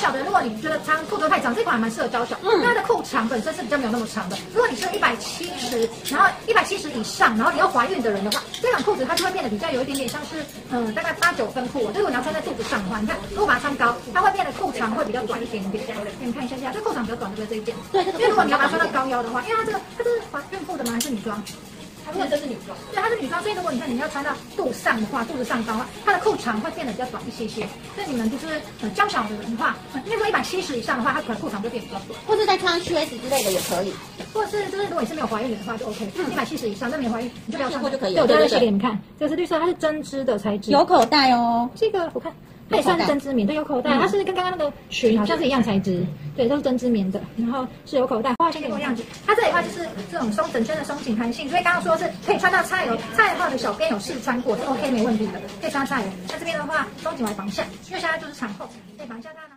小的，如果你觉得裤子太长，这款还蛮适合娇小。它的裤长本身是比较没有那么长的。如果你是170，然后170以上，然后你要怀孕的人的话，这款裤子它就会变得比较有一点点像是大概8、9分裤。就是如果你要穿在肚子上的话，你看如果把它穿高，它会变得裤长会比较短一点点。给你看一下这裤长比较短，对不对？这一件。对，因为如果你要把它穿到高腰的话，因为它这是孕妇的吗？还是女装？因为这是女装，对，它是女装，所以如果你看你要穿到肚上的话，肚子上高的话，它的裤长会变得比较短一些些。所以你们就是娇小的人的话，因为说170以上的话，它可能裤长就变比较短， 或是再穿靴子之类的也可以， 或者是就是如果你是没有怀孕的话就 OK， 170以上，但没有怀孕你就不要穿就可以了。 对，我在这给你们看，这个是绿色，它是针织的材质， 有口袋哦。 这个我看。它也算是针织棉，对，有口袋，它是跟刚刚那个裙好像是一样材质，对，都是针织棉的，然后是有口袋。画先给我样子，它这里的话就是这种整圈的松紧弹性，所以刚刚说是可以穿到XL的话的小编有试穿过，是 OK 没问题的，可以穿到XL。那这边的话松紧还防晒，因为现在就是产后，可以防一下它。